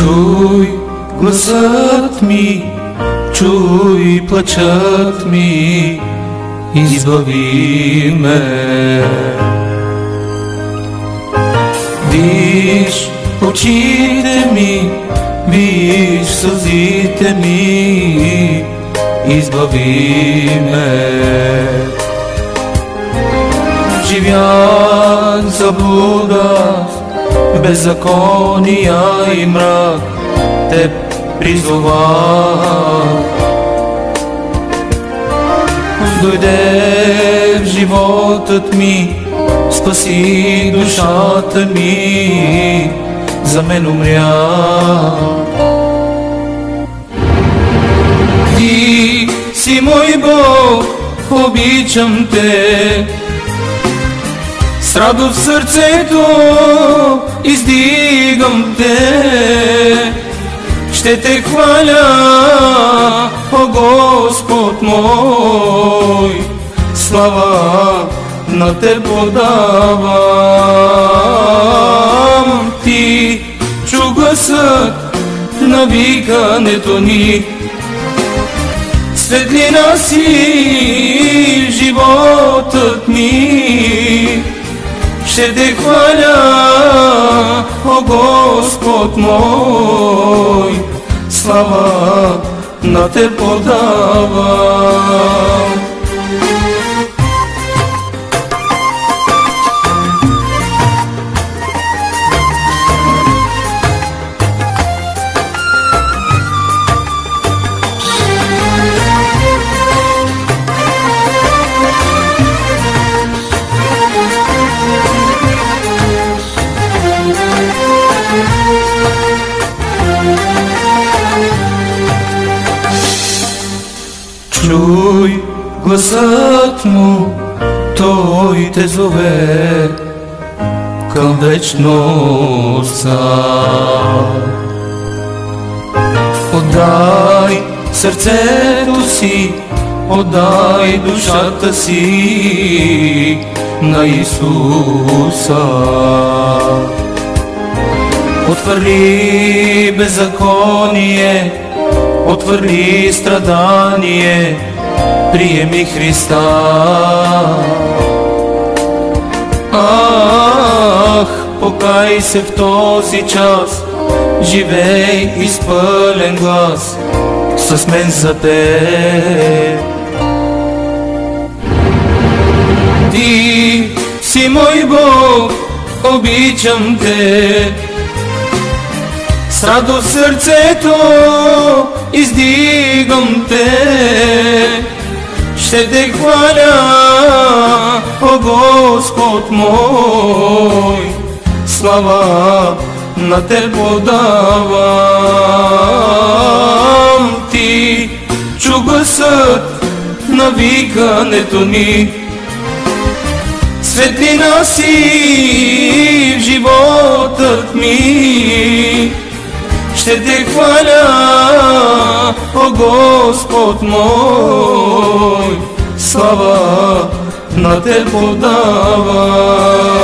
Чуй гласът ми, чуй плачът ми, избави ме. Виж очите ми, виж сълзите ми, избави ме. Живях в заблуда, беззакония и мрак, Теб призовах. Дойде в животът ми, спаси душата ми, за мен умря. Ти си мой Бог, обичам Те, с радост в сърцето издигам Те. Ще Те хваля, о Господ мой, слава на Те подавам. Ти чу гласът на викането ни, светлина си в животът ми. Ще Те хваля, о Господ мой, слава на Те подавам. Чуй гласът му, той те зове към вечността. Отдай сърцето си, отдай душата си на Исуса. Отвърли беззаконие, отвърли страдание, приеми Христа. Ах, покай се в този час, живей изпълен глас с мен за Теб. Ти си мой Бог, обичам Те, с радост в сърцето издигам Те. Ще Те хваля, о Господ мой, слава на Те подавам. Ти чу гласът на викането ни, светлина си в животът ми. Ще Те хваля, о Господ мой, слава на Те подавам.